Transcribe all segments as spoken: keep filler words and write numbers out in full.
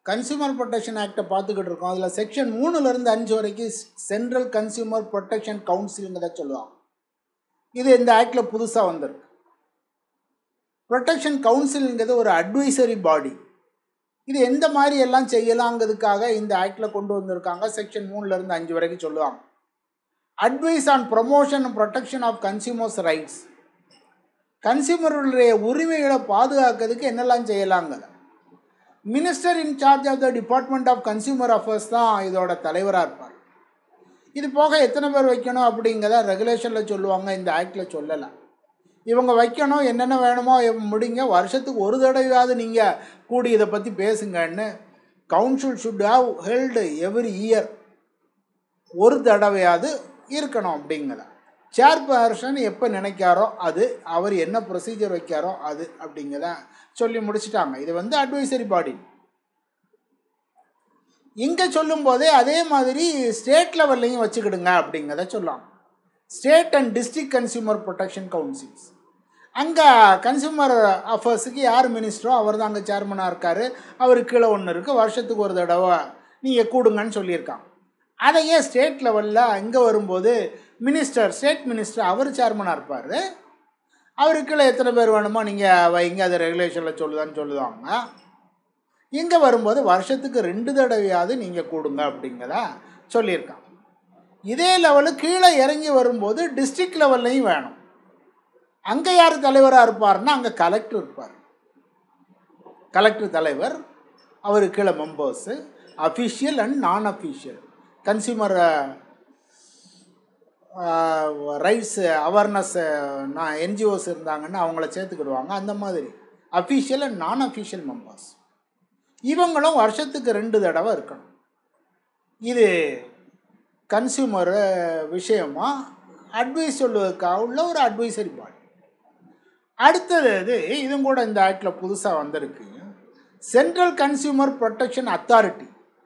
Consumer protection ஆக்டை பார்த்துக்கிட்டு இருக்கோம். அதில் செக்ஷன் மூணுலேருந்து அஞ்சு வரைக்கும் சென்ட்ரல் கன்சியூமர் ப்ரொடெக்ஷன் கவுன்சிலுங்கிறத சொல்லுவாங்க. இது இந்த ஆக்டில் புதுசாக வந்திருக்கு. ப்ரொடெக்ஷன் கவுன்சிலுங்கிறது ஒரு அட்வைசரி பாடி. இது எந்த மாதிரி எல்லாம் செய்யலாங்கிறதுக்காக இந்த ஆக்டில் கொண்டு வந்திருக்காங்க. செக்ஷன் மூணுலேருந்து அஞ்சு வரைக்கும் சொல்லுவாங்க. Advice on promotion and protection of consumers rights. கன்சியூமருடைய உரிமைகளை பாதுகாக்கிறதுக்கு என்னெல்லாம் செய்யலாங்க. Minister in charge of the department of consumer affairs தான் இதோட தலைவராக இருப்பார். இது போக எத்தனை பேர் வைக்கணும் அப்படிங்கிறத ரெகுலேஷனில் சொல்லுவாங்க, இந்த ஆக்டில் சொல்லலை. இவங்க வைக்கணும், என்னென்ன வேணுமோ முடிங்க, வருஷத்துக்கு ஒரு தடவையாவது நீங்கள் கூடி இதை பற்றி பேசுங்கன்னு. Council should have held every year, ஒரு தடவையாவது இருக்கணும் அப்படிங்கிற. சேர்பர்சன் எப்போ நினைக்காரோ அது, அவர் என்ன ப்ரொசீஜர் வைக்காரோ அது அப்படிங்கிறத சொல்லி முடிச்சுட்டாங்க. இது வந்து அட்வைசரி பாடி. இங்கே சொல்லும் போதே அதே மாதிரி ஸ்டேட் லெவல்லையும் வச்சுக்கிடுங்க அப்படிங்கிறத சொல்லலாம். State and district consumer protection councils. அங்கே கன்சியூமர் அஃபேர்ஸுக்கு யார் மினிஸ்டரோ அவர் தான் அங்கே சேர்மனாக இருக்கார். அவருக்கு கீழே ஒன்று இருக்குது, வருஷத்துக்கு ஒரு தடவை நீங்கள் கூடுங்கன்னு சொல்லியிருக்காங்க. அதையே ஸ்டேட் லெவலில் இங்கே வரும்போது மினிஸ்டர், ஸ்டேட் மினிஸ்டர் அவர் சேர்மனாக இருப்பார். அவருக்குள்ள எத்தனை பேர் வேணுமோ நீங்கள் வைங்க, அதை ரெகுலேஷனில் சொல்லுதான்னு சொல்லுவாங்க. இங்கே வரும்போது வருஷத்துக்கு ரெண்டு தடவையாவது நீங்கள் கூடுங்க அப்படிங்கிறத சொல்லியிருக்காங்க. இதே லெவலு கீழே இறங்கி வரும்போது டிஸ்ட்ரிக்ட் லெவல்லையும் வேணும். அங்கே யார் தலைவராக இருப்பார்னா அங்கே கலெக்டர் இருப்பார். கலெக்டர் தலைவர், அவருக்கு கீழே members, official and non official. Consumer rights awareness நான் என்ஜிஓஸ் இருந்தாங்கன்னா அவங்கள சேர்த்துக்கிடுவாங்க. அந்த மாதிரி official and non official members இவங்களும் வருஷத்துக்கு ரெண்டு தடவை இருக்கணும். இது கன்சியூமர் விஷயமாக அட்வைஸ் சொல்லுவதற்காக உள்ள ஒரு அட்வைசரி பாடி. அடுத்தது இது இதுவும் கூட இந்த ஆக்டில் புதுசாக வந்திருக்கு, சென்ட்ரல் கன்சியூமர் ப்ரொடெக்ஷன் அத்தாரிட்டி.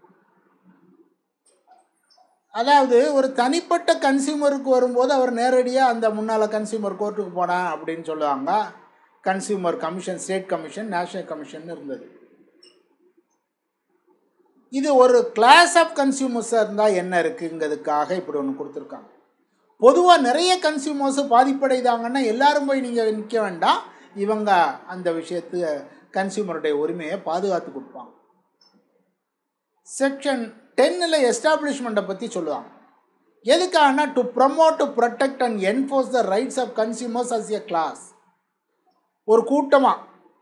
அதாவது ஒரு தனிப்பட்ட கன்சியூமருக்கு வரும்போது அவர் நேரடியாக அந்த முன்னால் கன்சியூமர் கோர்ட்டுக்கு போனேன் அப்படின்னு சொல்லுவாங்க. Consumer commission, state commission, national commission இருந்தது. இது ஒரு கிளாஸ் ஆஃப் கன்சியூமர்ஸாக இருந்தால் என்ன இருக்குங்கிறதுக்காக இப்படி ஒன்று கொடுத்துருக்காங்க. பொதுவாக நிறைய கன்சியூமர்ஸு பாதிப்படைதாங்கன்னா எல்லாரும் போய் நீங்கள் நிற்க வேண்டாம், இவங்க அந்த விஷயத்து கன்சியூமருடைய உரிமையை பாதுகாத்து கொடுப்பாங்க. செக்ஷன் டென்னில் எஸ்டாப்ளிஷ்மெண்ட்டை பற்றி சொல்லுவாங்க. எதுக்காகனா to promote, to protect and enforce the rights of consumers as a class. ஒரு கூட்டமாக,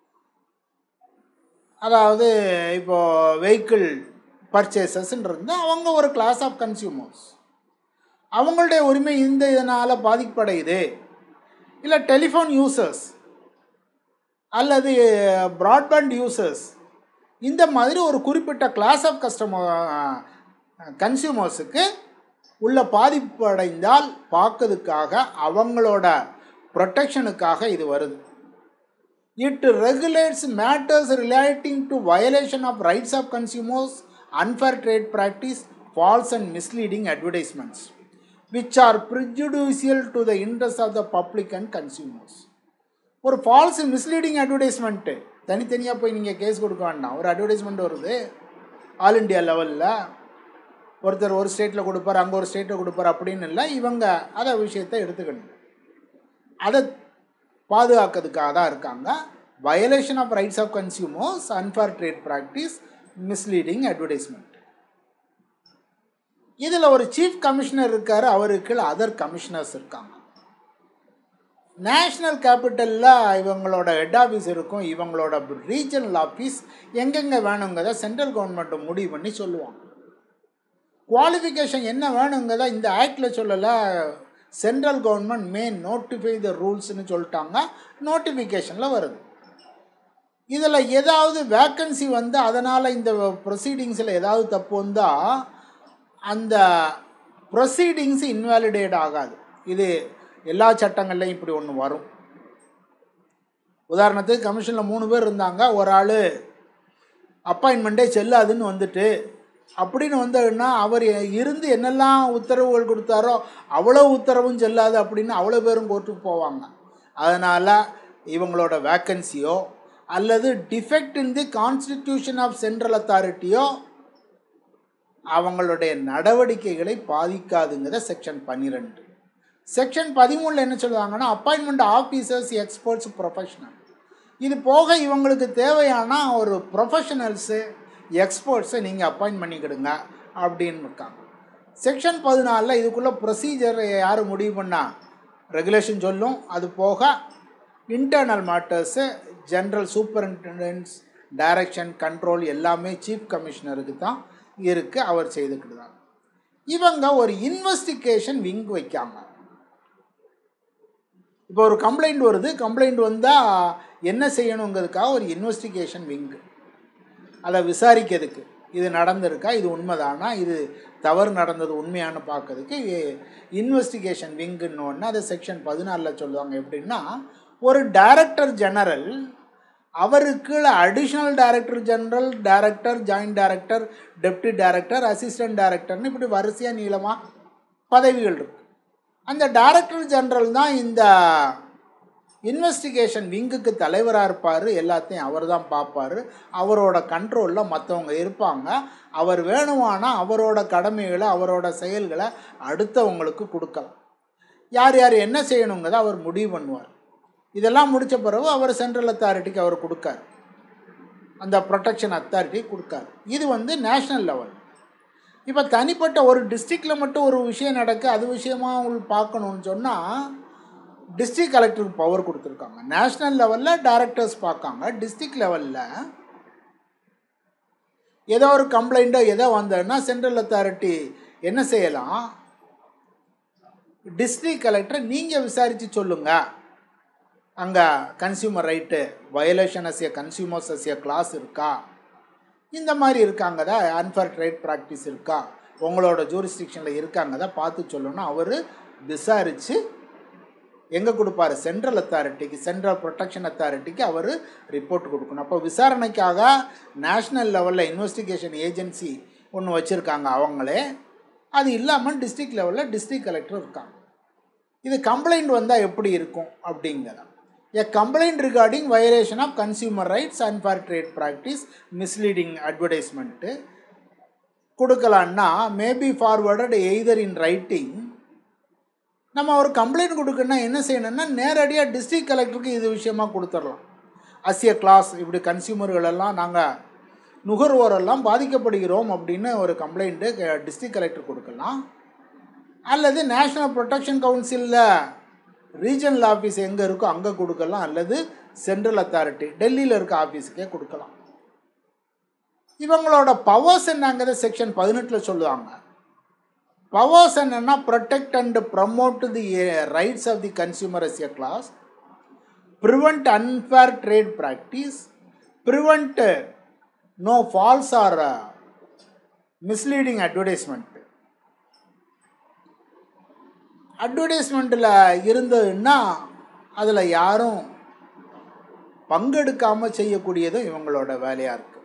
அதாவது இப்போது வெஹிக்கிள் பர்ச்சேசஸ்ன்னு இருந்தால் அவங்க ஒரு கிளாஸ் ஆஃப் கன்சியூமர்ஸ், அவங்களுடைய உரிமை இந்த இதனால் பாதிப்படையுது. இல்லை டெலிஃபோன் யூசர்ஸ் அல்லது ப்ராட்பேண்ட் யூசர்ஸ், இந்த மாதிரி ஒரு குறிப்பிட்ட கிளாஸ் ஆஃப் கஸ்டமர் கன்சியூமர்ஸுக்கு உள்ள பாதிப்பு அடைந்தால் பார்க்கறதுக்காக அவங்களோட ப்ரொடெக்ஷனுக்காக இது வருது. It regulates matters relating to violation of rights of consumers, unfair trade practice, false and misleading advertisements which are prejudicial to the interests of the public and consumers. ஒரு false misleading advertisement தனித்தனியாக போய் நீங்கள் case கொடுக்க வேண்டாம். ஒரு advertisement வருது all India லெவலில், ஒருத்தர் ஒரு ஸ்டேட்டில் கொடுப்பார், அங்கே ஒரு ஸ்டேட்டில் கொடுப்பார் அப்படின்னு இல்லை. இவங்க அதை விஷயத்தை எடுத்துக்கணும், அதை பாதுகாக்கிறதுக்காக தான் இருக்காங்க. Violation of rights of consumers, unfair trade practice, misleading advertisement. இதில் ஒரு சீஃப் கமிஷனர் இருக்கார், அவருக்கு அதர் கமிஷனர்ஸ் இருக்காங்க. நேஷ்னல் கேபிட்டலில் இவங்களோட ஹெட் ஆஃபீஸ் இருக்கும், இவங்களோட ரீஜனல் ஆஃபீஸ் எங்கெங்கே வேணுங்கிறத சென்ட்ரல் கவர்மெண்ட்டை முடிவு பண்ணி சொல்லுவாங்க. குவாலிஃபிகேஷன் என்ன வேணுங்கிறத இந்த ஆக்டில் சொல்லலை, central government may notify the ரூல்ஸ்னு சொல்லிட்டாங்க, நோட்டிஃபிகேஷனில் வருது. இதில் ஏதாவது வேக்கன்சி வந்து அதனால் இந்த ப்ரொசீடிங்ஸில் ஏதாவது தப்பு வந்தால் அந்த ப்ரொசீடிங்ஸ் இன்வாலிடேட் ஆகாது. இது எல்லா சட்டங்கள்லையும் இப்படி ஒன்று வரும். உதாரணத்துக்கு கமிஷனில் மூணு பேர் இருந்தாங்க, ஒரு ஆள் அப்பாயின்மெண்ட்டே செல்லாதுன்னு வந்துட்டு அப்படின்னு வந்ததுன்னா அவர் இருந்து என்னெல்லாம் உத்தரவுகள் கொடுத்தாரோ அவ்வளோ உத்தரவும் செல்லாது அப்படின்னு அவ்வளோ பேரும் கோர்ட்டுக்கு போவாங்க. அதனால் இவங்களோட வேக்கன்சியோ அல்லது defect in the constitution of central அத்தாரிட்டியோ அவங்களுடைய நடவடிக்கைகளை பாதிக்காதுங்கிற செக்ஷன் பன்னிரெண்டு. செக்ஷன் பதிமூணில் என்ன சொல்லுவாங்கன்னா, அப்பாயின்மெண்ட் ஆஃபீஸர்ஸ் எக்ஸ்பர்ட்ஸ் ப்ரொஃபஷனல். இது போக இவங்களுக்கு தேவையான ஒரு ப்ரொஃபஷனல்ஸு எக்ஸ்பர்ட்ஸை நீங்கள் அப்பாயின்ட் பண்ணிக்கிடுங்க அப்படின்னு இருக்காங்க. செக்ஷன் பதினாலில் இதுக்குள்ளே ப்ரொசீஜர் யார் முடிவு பண்ணால் ரெகுலேஷன் சொல்லும். அது போக internal matters general superintendence direction control எல்லாமே சீஃப் கமிஷனருக்கு தான் இருக்குது, அவர் செய்துக்கிட்டுதான். இவங்க ஒரு இன்வெஸ்டிகேஷன் விங் வைக்காங்க. இப்போ ஒரு கம்ப்ளைண்ட் வருது, கம்ப்ளைண்ட் வந்தால் என்ன செய்யணுங்கிறதுக்காக ஒரு இன்வெஸ்டிகேஷன் விங்கு, அதை விசாரிக்கிறதுக்கு இது நடந்திருக்கா, இது உண்மைதானா, இது தவறு நடந்தது உண்மையானு பார்க்கறதுக்கு இன்வெஸ்டிகேஷன் விங்குன்னு ஒன்று அதை செக்ஷன் பதினாலில் சொல்லுவாங்க. எப்படின்னா, ஒரு டைரக்டர் ஜெனரல் அவருக்கு additional director general, director, joint director, deputy director, assistant டைரக்டர்னு இப்படி வரிசையாக நீளமாக பதவிகள் இருக்குது. அந்த டைரக்டர் ஜெனரல் தான் இந்த இன்வெஸ்டிகேஷன் விங்குக்கு தலைவராக இருப்பார். எல்லாத்தையும் அவர் தான் பார்ப்பார். அவரோட கண்ட்ரோலில் மற்றவங்க இருப்பாங்க. அவர் வேணுமானால் அவரோட கடமைகளை அவரோட செயல்களை அடுத்தவங்களுக்கு கொடுக்கலாம். யார் யார் என்ன செய்யணுங்கிறத அவர் முடிவு பண்ணுவார். இதெல்லாம் முடித்த பிறகு அவர் சென்ட்ரல் அத்தாரிட்டிக்கு அவர் கொடுக்கார், அந்த ப்ரொடெக்ஷன் அத்தாரிட்டி கொடுக்கார். இது வந்து நேஷ்னல் லெவல். இப்போ தனிப்பட்ட ஒரு டிஸ்ட்ரிக்டில் மட்டும் ஒரு விஷயம் நடக்க அது விஷயமாக அவங்களுக்கு பார்க்கணுன்னு சொன்னால் டிஸ்ட்ரிக்ட் கலெக்டருக்கு பவர் கொடுத்துருக்காங்க. நேஷ்னல் லெவலில் டைரக்டர்ஸ் பார்க்காங்க. டிஸ்ட்ரிக்ட் லெவலில் ஏதோ ஒரு கம்ப்ளைண்ட்டோ ஏதோ வந்ததுன்னா சென்ட்ரல் அத்தாரிட்டி என்ன செய்யலாம், டிஸ்ட்ரிக்ட் கலெக்டரை நீங்கள் விசாரித்து சொல்லுங்கள், அங்கே consumer right violation as a consumers as a class இருக்கா, இந்த மாதிரி இருக்காங்கதா, அன்ஃபேர் ட்ரேட் ப்ராக்டிஸ் இருக்கா, உங்களோட ஜூரிஸ்டிக்ஷனில் இருக்காங்கதா பார்த்து சொல்லணும். அவர் விசாரித்து எங்கே கொடுப்பார், சென்ட்ரல் அத்தாரிட்டிக்கு, சென்ட்ரல் ப்ரொடெக்ஷன் அத்தாரிட்டிக்கு அவர் ரிப்போர்ட் கொடுக்கணும். அப்போ விசாரணைக்காக நேஷ்னல் லெவலில் இன்வெஸ்டிகேஷன் ஏஜென்சி ஒன்று வச்சுருக்காங்க அவங்களே. அது இல்லாமல் டிஸ்ட்ரிக்ட் லெவலில் டிஸ்ட்ரிக்ட் கலெக்டர் இருக்காங்க. இது கம்ப்ளைண்ட் வந்தால் எப்படி இருக்கும் அப்படிங்கிறத, a complaint regarding violation of consumer rights, unfair trade practice, misleading advertisement கொடுக்கலான்னா may be forwarded either in writing. நம்ம ஒரு கம்ப்ளைண்ட் கொடுக்கணும்னா என்ன செய்யணும்னா நேரடியாக டிஸ்ட்ரிக்ட் கலெக்டருக்கு இது விஷயமாக கொடுத்துடலாம். அசிய கிளாஸ் இப்படி கன்சியூமர்களெல்லாம் நாங்கள் நுகர்வோரெல்லாம் பாதிக்கப்படுகிறோம் அப்படின்னு ஒரு கம்ப்ளைண்ட்டு டிஸ்ட்ரிக்ட் கலெக்டர் கொடுக்கலாம். அல்லது நேஷ்னல் ப்ரொடெக்ஷன் கவுன்சிலில் ரீஜனல் ஆஃபீஸ் எங்கே இருக்கோ அங்கே கொடுக்கலாம், அல்லது சென்ட்ரல் அத்தாரிட்டி டெல்லியில் இருக்க ஆஃபீஸுக்கே கொடுக்கலாம். இவங்களோட பவர்ஸ் என்னங்கிறத செக்ஷன் பதினெட்டில் சொல்லுவாங்க. பவர்ஸ் என்னன்னா, protect and promote the rights of the consumer as a class, prevent unfair trade practice, prevent no false or misleading advertisement. அட்வர்டைஸ்மெண்ட்டில் இருந்ததுன்னா அதில் யாரும் பங்கெடுக்காமல் செய்யக்கூடியதும் இவங்களோட வேலையாக இருக்குது.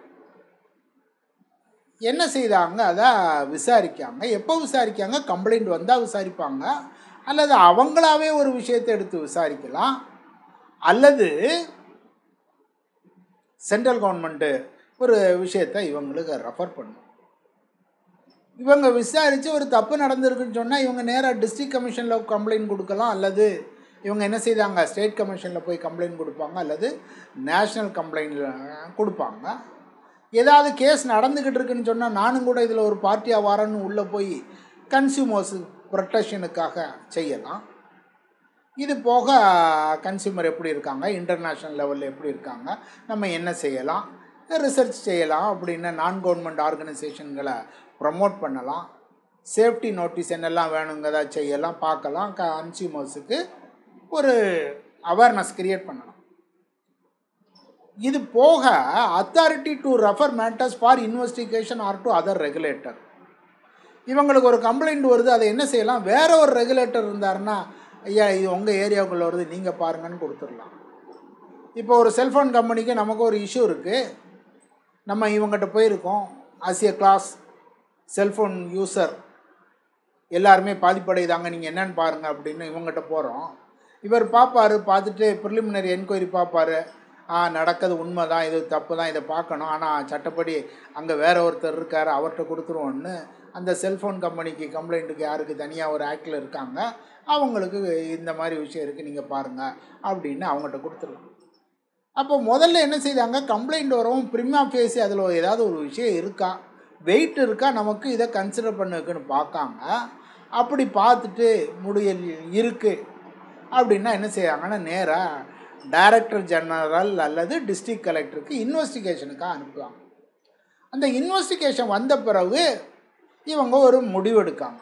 என்ன செய்தாங்க, அதை விசாரிக்காங்க. எப்போ விசாரிக்காங்க, கம்ப்ளைண்ட் வந்தால் விசாரிப்பாங்க, அல்லது அவங்களாவே ஒரு விஷயத்தை எடுத்து விசாரிக்கலாம், அல்லது சென்ட்ரல் கவர்மெண்ட்டு ஒரு விஷயத்தை இவங்களுக்கு ரெஃபர் பண்ணும். இவங்க விசாரித்து ஒரு தப்பு நடந்திருக்குன்னு சொன்னால் இவங்க நேராக டிஸ்ட்ரிக்ட் கமிஷனில் கம்ப்ளைண்ட் கொடுக்கலாம், அல்லது இவங்க என்ன செய்தாங்க ஸ்டேட் கமிஷனில் போய் கம்ப்ளைண்ட் கொடுப்பாங்க, அல்லது நேஷ்னல் கம்ப்ளைண்டில் கொடுப்பாங்க. ஏதாவது கேஸ் நடந்துக்கிட்டு இருக்குன்னு சொன்னால் நானும் கூட இதில் ஒரு பார்ட்டியாக வரேன்னு உள்ளே போய் கன்சியூமர்ஸ் ப்ரொடெக்ஷனுக்காக செய்யலாம். இது போக கன்சியூமர் எப்படி இருக்காங்க, இன்டர்நேஷ்னல் லெவலில் எப்படி இருக்காங்க, நம்ம என்ன செய்யலாம், ரிசர்ச் செய்யலாம் அப்படின்னு நான் கவர்மெண்ட் ஆர்கனைசேஷன்களை ப்ரமோட் பண்ணலாம். சேஃப்டி நோட்டீஸ் என்னெல்லாம் வேணுங்கிறத செய்யலாம், பார்க்கலாம். கன்சியூமர்ஸுக்கு ஒரு அவேர்னஸ் கிரியேட் பண்ணலாம். இது போக authority to refer matters for investigation or to other regulator. இவங்களுக்கு ஒரு கம்ப்ளைண்ட் வருது, அதை என்ன செய்யலாம், வேற ஒரு ரெகுலேட்டர் இருந்தாருன்னா ஐயா இது உங்கள் ஏரியாவுக்குள்ளே வருது நீங்கள் பாருங்கன்னு கொடுத்துடலாம். இப்போ ஒரு செல்ஃபோன் கம்பெனிக்கு நமக்கு ஒரு இஷ்யூ இருக்குது, நம்ம இவங்ககிட்ட போயிருக்கோம், ஆசிய கிளாஸ் செல்ஃபோன் யூசர் எல்லாருமே பாதிப்படையுதாங்க, நீங்கள் என்னென்னு பாருங்கள் அப்படின்னு இவங்ககிட்ட போகிறோம். இவர் பார்ப்பார், பார்த்துட்டு ப்ரிலிமினரி என்கொயரி பார்ப்பார், நடக்கிறது உண்மை தான், இது தப்பு தான், இதை பார்க்கணும், ஆனால் சட்டப்படி அங்கே வேற ஒருத்தர் இருக்கார் அவர்கிட்ட கொடுத்துருவோன்னு அந்த செல்ஃபோன் கம்பெனிக்கு கம்ப்ளைண்ட்டுக்கு யாருக்கு தனியாக ஒரு ஆக்டில் இருக்காங்க, அவங்களுக்கு இந்த மாதிரி விஷயம் இருக்குது நீங்கள் பாருங்கள் அப்படின்னு அவங்ககிட்ட கொடுத்துருவோம். அப்போ முதல்ல என்ன செய்தாங்க, கம்ப்ளைண்ட் வரவும் ப்ரிமா ஃபேஸி அதில் ஏதாவது ஒரு விஷயம் இருக்கா, வெயிட் இருக்கா, நமக்கு இதை கன்சிடர் பண்ணுக்குன்னு பார்க்காங்க. அப்படி பார்த்துட்டு முடியல் இருக்குது அப்படின்னா என்ன செய்வாங்கன்னா நேராக டைரக்டர் ஜெனரல் அல்லது டிஸ்ட்ரிக்ட் கலெக்டருக்கு இன்வெஸ்டிகேஷனுக்காக அனுப்புவாங்க. அந்த இன்வெஸ்டிகேஷன் வந்த பிறகு இவங்க ஒரு முடிவெடுக்காங்க.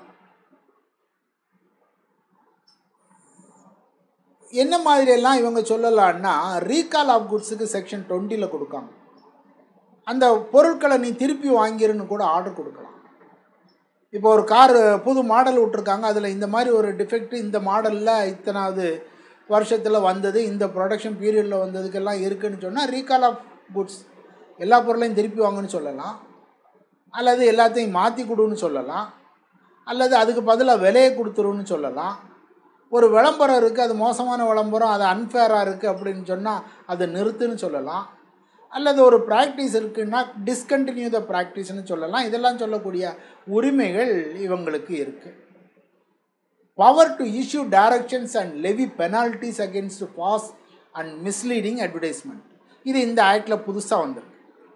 என்ன மாதிரியெல்லாம் இவங்க சொல்லலான்னா, ரீகால் ஆஃப் குட்ஸுக்கு செக்ஷன் டுவெண்ட்டியில் கொடுக்காங்க. அந்த பொருட்களை நீ திருப்பி வாங்கிருன்னு கூட ஆர்டர் கொடுக்கலாம். இப்போ ஒரு கார் புது மாடல் விட்ருக்காங்க, அதில் இந்த மாதிரி ஒரு டிஃபெக்ட் இந்த மாடலில் இத்தனாவது வருஷத்தில் வந்தது, இந்த ப்ரொடக்ஷன் பீரியடில் வந்ததுக்கெல்லாம் இருக்குதுன்னு சொன்னால் ரீகால் ஆஃப் குட்ஸ், எல்லா பொருளையும் திருப்பி வாங்கன்னு சொல்லலாம், அல்லது எல்லாத்தையும் மாற்றி கொடுன்னு சொல்லலாம், அல்லது அதுக்கு பதிலாக விலையை கொடுத்துருன்னு சொல்லலாம். ஒரு விளம்பரம் இருக்குது, அது மோசமான விளம்பரம், அது அன்ஃபேராக இருக்குது அப்படின்னு சொன்னால் அதை நிறுத்துன்னு சொல்லலாம், அல்லது ஒரு ப்ராக்டிஸ் இருக்குன்னா டிஸ்கண்டினியூ த ப்ராக்டிஸ்னு சொல்லலாம். இதெல்லாம் சொல்லக்கூடிய உரிமைகள் இவங்களுக்கு இருக்குது. Power to issue directions and levy penalties against false and misleading advertisement, இது இந்த ஆக்டில் புதுசாக வந்திருக்கு.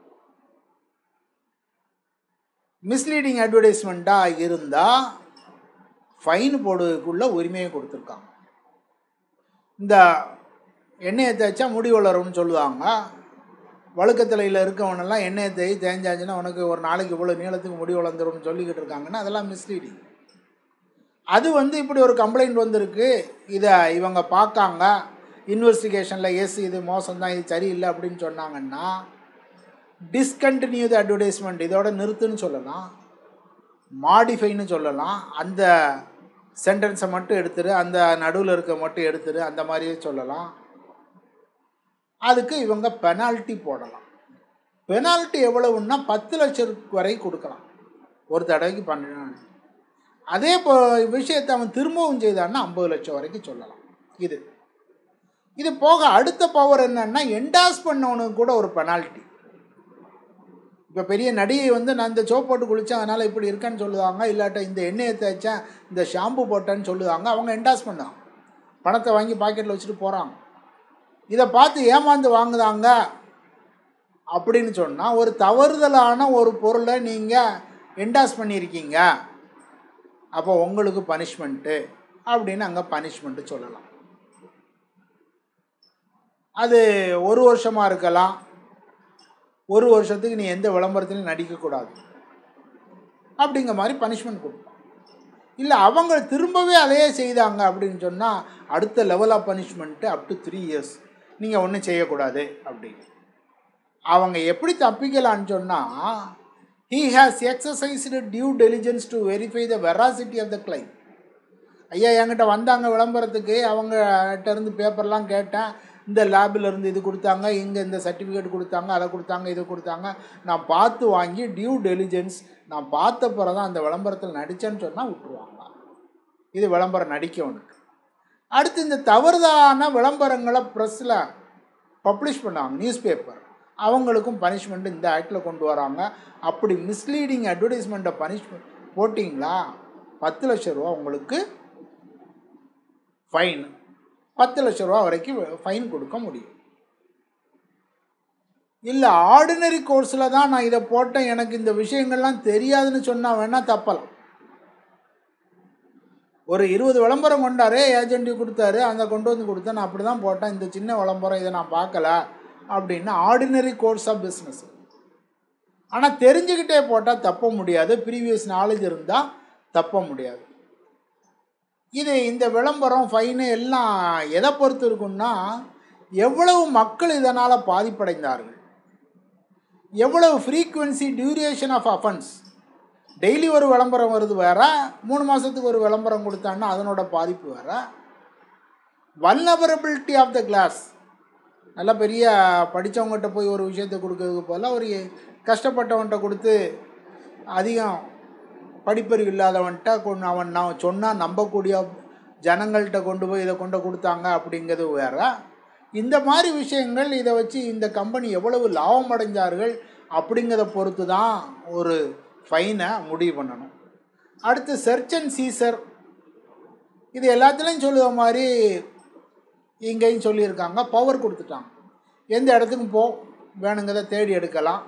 மிஸ்லீடிங் அட்வர்டைஸ்மெண்ட்டாக இருந்தால் ஃபைன் போடுறதுக்குள்ள உரிமையை கொடுத்துருக்காங்க. இந்த எண்ணெயை தேய்ச்சா முடி வளரும்னு சொல்லுவாங்க, வழுக்கத்தலையில் இருக்கவனெல்லாம் எண்ணெயை தேய் தேஞ்சாச்சுன்னா உனக்கு ஒரு நாளைக்கு இவ்வளோ நீளத்துக்கு முடி வளர்ந்துரும்னு சொல்லிக்கிட்டு இருக்காங்கன்னா அதெல்லாம் மிஸ்லீடிங். அது வந்து இப்படி ஒரு கம்ப்ளைண்ட் வந்திருக்கு, இதை இவங்க பார்க்காங்க, இன்வெஸ்டிகேஷனில் எஸ் இது மோசம்தான், இது சரியில்லை அப்படின்னு சொன்னாங்கன்னா டிஸ்கண்டினியூ த அட்வர்டைஸ்மெண்ட், இதோட நிறுத்துன்னு சொல்லலாம், மாடிஃபைன்னு சொல்லலாம், அந்த சென்டென்ஸை மட்டும் எடுத்துரு, அந்த நடுவில் இருக்க மட்டும் எடுத்துரு, அந்த மாதிரியே சொல்லலாம். அதுக்கு இவங்க பெனால்ட்டி போடலாம். பெனால்ட்டி எவ்வளவுன்னா பத்து லட்சம் வரை கொடுக்கலாம் ஒரு தடவைக்கு பண்ணணும். அதே இப்போ விஷயத்தை அவன் திரும்பவும் செய்தான்னா ஐம்பது லட்சம் வரைக்கும் சொல்லலாம். இது இது போக அடுத்த பவர் என்னன்னா, என்டாஸ் பண்ணவனுக்கு கூட ஒரு பெனால்ட்டி. இப்போ பெரிய நடிகை வந்து நான் இந்த சோப் போட்டு குளித்தேன் அதனால் இப்படி இருக்கேன்னு சொல்லுவாங்க, இல்லாட்ட இந்த எண்ணெயை தேய்ச்சேன் இந்த ஷாம்பு போட்டேன்னு சொல்லுவாங்க, அவங்க என்டாஸ் பண்ணாங்க, பணத்தை வாங்கி பாக்கெட்டில் வச்சுட்டு போகிறாங்க. இதை பார்த்து ஏமாந்து வாங்குதாங்க அப்படின்னு சொன்னால் ஒரு தவறுதலான ஒரு பொருளை நீங்கள் என்டாஸ் பண்ணியிருக்கீங்க, அப்போ உங்களுக்கு பனிஷ்மெண்ட்டு அப்படின்னு அங்கே பனிஷ்மெண்ட்டு சொல்லலாம். அது ஒரு வருஷமாக இருக்கலாம், ஒரு வருஷத்துக்கு நீ எந்த விளம்பரத்திலையும் நடிக்கக்கூடாது அப்படிங்கிற மாதிரி பனிஷ்மெண்ட் கொடுப்போம். இல்லை அவங்க திரும்பவே அதையே செய்தாங்க அப்படின்னு சொன்னால் அடுத்த level of punishment up to three years நீங்கள் ஒன்றும் செய்யக்கூடாது அப்படின்னு. அவங்க எப்படி தப்பிக்கலான்னு சொன்னால், he has exercised due diligence to verify the veracity of the claim. ஐயா என்கிட்ட வந்தாங்க விளம்பரத்துக்கு, அவங்ககிட்ட இருந்து பேப்பர்லாம் கேட்டேன், இந்த லேபில் இருந்து இது கொடுத்தாங்க, இங்கே இந்த சர்டிஃபிகேட் கொடுத்தாங்க, அதை கொடுத்தாங்க, இது கொடுத்தாங்க, நான் பார்த்து வாங்கி டியூ டெலிஜென்ஸ் நான் பார்த்த பிறகு தான் அந்த விளம்பரத்தில் நடித்தேன்னு சொன்னால் விட்டுருவாங்க. இது விளம்பரம் நடிக்கவனுக்கு. அடுத்து இந்த தவறுதலான விளம்பரங்களை ப்ரெஸ்ஸில் பப்ளிஷ் பண்ணுவாங்க, நியூஸ் பேப்பர், அவங்களுக்கும் பனிஷ்மெண்ட்டு இந்த ஆக்டில் கொண்டு வராங்க. அப்படி மிஸ்லீடிங் அட்வர்டைஸ்மெண்ட்டை பனிஷ்மெண்ட் போட்டிங்களா பத்து லட்ச ரூபா உங்களுக்கு ஃபைன், பத்து லட்ச ரூபா வரைக்கும் ஃபைன் கொடுக்க முடியும். இல்லை ஆர்டினரி கோர்ஸில் தான் நான் இதை போட்டேன், எனக்கு இந்த விஷயங்கள்லாம் தெரியாதுன்னு சொன்னால் வேணால் தப்பலாம். ஒரு இருபது விளம்பரம் கொண்டாரே ஏஜென்ட்டு கொடுத்தாரு, அந்த கொண்டு வந்து கொடுத்தேன், நான் அப்படி தான் போட்டேன், இந்த சின்ன விளம்பரம் இதை நான் பார்க்கல அப்படின்னு ஆர்டினரி கோர்ஸ் ஆஃப் பிஸ்னஸ். ஆனால் தெரிஞ்சுக்கிட்டே போட்டால் தப்ப முடியாது, ப்ரீவியஸ் நாலேஜ் இருந்தால் தப்ப முடியாது. இது இந்த விளம்பரம் ஃபைனு எல்லாம் எதை பொறுத்து இருக்குன்னா, எவ்வளவு மக்கள் இதனால் பாதிப்படைந்தார்கள், எவ்வளவு frequency, duration of offence. Daily ஒரு விளம்பரம் வருது வேறு, மூணு மாதத்துக்கு ஒரு விளம்பரம் கொடுத்தான்னா அதனோட பாதிப்பு வேறு. வல்னரபிலிட்டி ஆஃப் த கிளாஸ், நல்லா பெரிய படித்தவங்ககிட்ட போய் ஒரு விஷயத்தை கொடுக்கறதுக்கு போல் ஒரு கஷ்டப்பட்டவன்கிட்ட கொடுத்து அதிகம் படிப்பறிவு இல்லாதவன்கிட்ட கொண்டு அவன் நான் சொன்னால் நம்பக்கூடிய ஜனங்கள்கிட்ட கொண்டு போய் இதை கொண்டு கொடுத்தாங்க அப்படிங்கிறது வேறு. இந்த மாதிரி விஷயங்கள் இதை வச்சு இந்த கம்பெனி எவ்வளவு லாபம் அடைஞ்சார்கள் அப்படிங்கிறத பொறுத்து தான் ஒரு ஃபைனை முடிவு பண்ணணும். அடுத்து சர்ச் அண்ட் சீசர், இது எல்லாத்துலேயும் சொல்லுற மாதிரி இங்கேயும் சொல்லியிருக்காங்க. பவர் கொடுத்துட்டாங்க, எந்த இடத்துக்கும் போ, வேணுங்கிறத தேடி எடுக்கலாம்.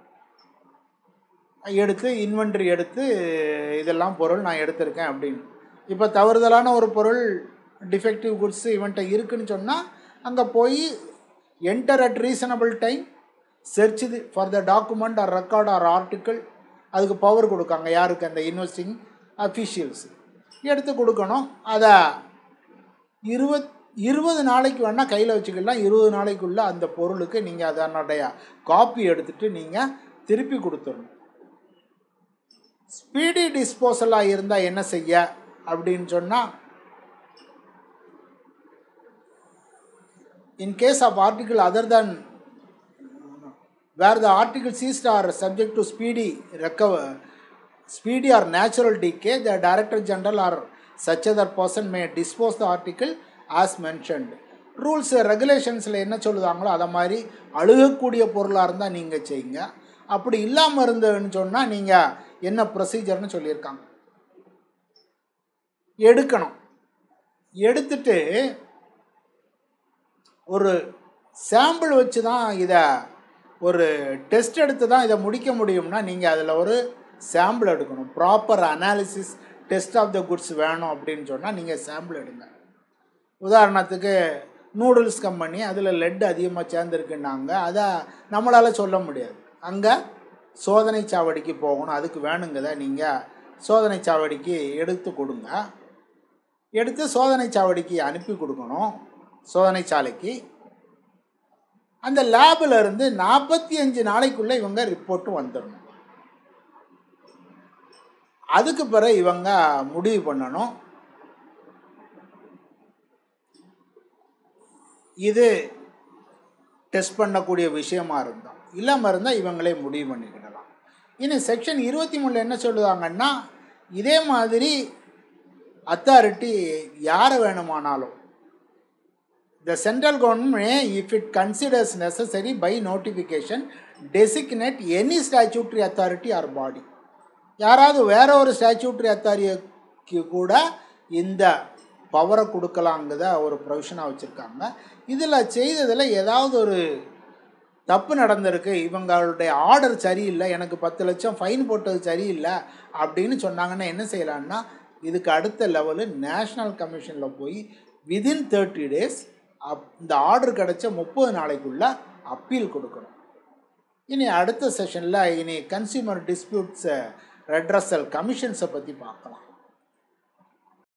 எடுத்து இன்வென்ட்ரி எடுத்து இதெல்லாம் பொருள் நான் எடுத்திருக்கேன் அப்படின்னு. இப்போ தவறுதலான ஒரு பொருள் டிஃபெக்டிவ் குட்ஸ் இவன்ட்ட இருக்குன்னு சொன்னால் அங்கே போய் enter at reasonable time search இது for the document or record or article. அதுக்கு பவர் கொடுக்காங்க யாருக்கு? அந்த இன்வெஸ்டிங் அஃபிஷியல்ஸ் எடுத்து கொடுக்கணும். அதை இருபத் இருபது நாளைக்கு வேணால் கையில் வச்சுக்கலாம். இருபது நாளைக்குள்ளே அந்த பொருளுக்கு நீங்கள் அதனுடைய காப்பி எடுத்துகிட்டு நீங்கள் திருப்பி கொடுத்துடணும். ஸ்பீடி டிஸ்போசலாக இருந்தால் என்ன செய்ய அப்படின்னு சொன்னால், in case of article other than where the article seized are subject to speedy recover speedy or natural decay, the director general or such other person may dispose the article as mentioned. Rules ரெகுலேஷன்ஸில் என்ன சொல்லுதாங்களோ அதை மாதிரி அழுகக்கூடிய பொருளாக இருந்தால் நீங்கள் செய்யுங்க. அப்படி இல்லாமல் இருந்ததுன்னு சொன்னால் நீங்கள் என்ன ப்ரொசீஜர்னு சொல்லியிருக்காங்க. எடுக்கணும், எடுத்துட்டு ஒரு சாம்பிள் வச்சு தான் இதை ஒரு டெஸ்ட் எடுத்து தான் இதை முடிக்க முடியும்னா நீங்கள் அதில் ஒரு சாம்பிள் எடுக்கணும். Proper analysis test of the goods வேணும் அப்படின்னு சொன்னால் நீங்கள் சாம்பிள் எடுங்க. உதாரணத்துக்கு நூடுல்ஸ் கம்பெனி அதில் லெட் அதிகமாக சேர்ந்துருக்குன்னாங்க, அதை நம்மளால் சொல்ல முடியாது. அங்கே சோதனை சாவடிக்கு போகணும். அதுக்கு வேணுங்கதை நீங்கள் சோதனை சாவடிக்கு எடுத்து கொடுங்க. எடுத்து சோதனை சாவடிக்கு அனுப்பி கொடுக்கணும். சோதனை சாலைக்கு அந்த லேபில் இருந்து நாற்பத்தி அஞ்சு நாளைக்குள்ளே இவங்க ரிப்போர்ட்டு வந்துடணும். அதுக்கு பிறகு இவங்க முடிவு பண்ணணும் இது டெஸ்ட் பண்ணக்கூடிய விஷயமா இருந்தால். இல்லாமல் இருந்தால் இவங்களே முடிவு பண்ணிக்கிடலாம். இனி செக்ஷன் இருபத்தி மூணில் என்ன சொல்லுவாங்கன்னா, இதே மாதிரி அத்தாரிட்டி யாரை வேணுமானாலும் the central government may, if it considers necessary by notification, designate any statutory authority or body. யாராவது வேற ஒரு ஸ்டாச்சுட்டரி அத்தாரிட்டிக்கு கூட இந்த பவரை கொடுக்கலாங்கிறத ஒரு ப்ரொவிஷனாக வச்சுருக்காங்க. இதில் செய்ததில் ஏதாவது ஒரு தப்பு நடந்திருக்கு, இவங்களுடைய ஆர்டர் சரியில்லை, எனக்கு பத்து லட்சம் ஃபைன் போட்டது சரியில்லை அப்படின்னு சொன்னாங்கன்னா என்ன செய்யலான்னா, இதுக்கு அடுத்த லெவலு நேஷ்னல் கமிஷனில் போய் விதின் தேர்ட்டி டேஸ் அப் இந்த ஆர்டர் கிடச்ச முப்பது நாளைக்குள்ளே அப்பீல் கொடுக்கணும். இனி அடுத்த செஷனில் இனி கன்சியூமர் டிஸ்பியூட்ஸ் ரெட்ரஸல் கமிஷன்ஸை பற்றி பார்க்கலாம்.